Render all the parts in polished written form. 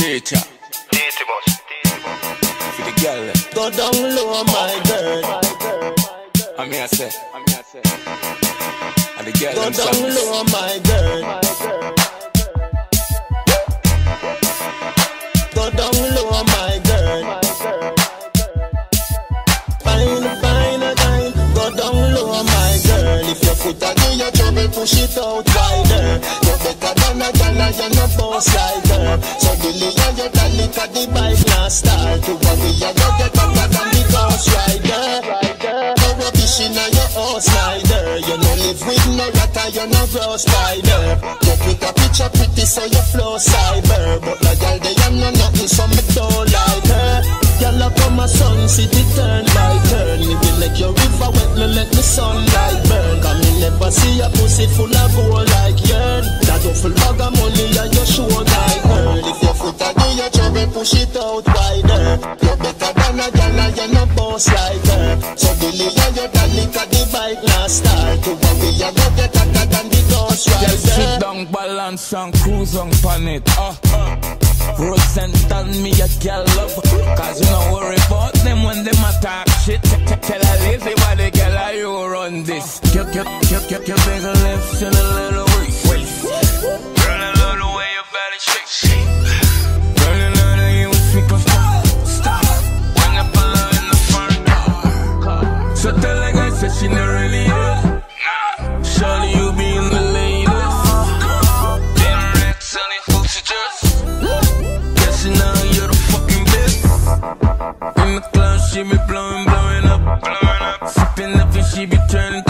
Teacher. Teetimus. For the girl. Go down low, my girl. I mean I say. And the girl Go them down songs. low, my girl. Go down low, my girl. Fine, fine, fine. Go down low, my girl. If your foot are in your trouble, push it out wider. You're better than a gal, you're no boss like her. So delay on your darling, cause the bike not start. To worry, you go get better than the ghost rider. No rubbish in your horse rider. You no live with no rat, you no grow spider. You pick a picture pretty, so you flow cyber. But the girl, they are no nothing, so me don't like her. Girl, I come a sun, see the turn by turn. Me will let your river wet, me let the sunlight burn. Cause me never see a pussy full of gold like yearn. That don't full bag of money and you show like girl. If your foot are in your trouble, push it out wider. You're better than a gal and you're no boss like her. So delay on your darling, cause the bike not start. To worry, you go get hotter than the ghost rider. Just sit down, balance and cruise on planet. Rose and tell me a girl love. Cause you don't worry about them when them attack shit. Tell a lazy body girl how you run this. Your bigger lips and a little waist. Girl, I love the way your body shake. Girl, I love the you speak of stop. Bring up a love in the front car. So tell like I said she not really here. Surely you be in the latest. Then Rex and the hoops you just. Now you're the fucking best. In the club, she be blowing up. Sipping up and she be turning up.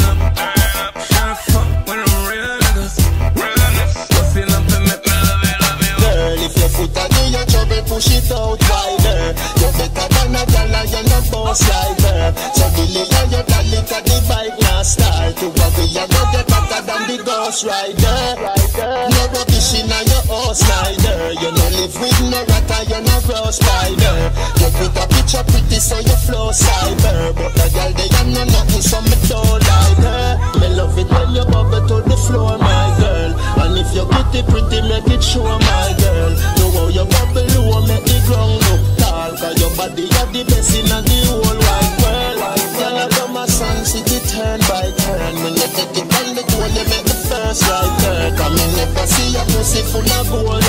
Tryna fuck with them real niggas. Bustin' up and make me love it. Girl, if your foot are in your trouble, push it out wider. You're better than a gal and you're no boss like her. So delay on your darling, cause the bike not start. To worry, you go get better than the ghost rider. No rubbish in your horse rider. You no live with no rat and you no grow spider. You put a picture pretty so you flow cyber. But the girl they are no nothing so me don't like her. Me love it when you bubble to the floor, my girl. And if you're pretty, make it show, my girl. Know how you bubble low, make the ground look tall. Cause your body are the best in the whole wide world. Girl, I love my song, see the turn by turn. When you take it on the goal, you make the first right turn. Cause me never see a pussy full of gold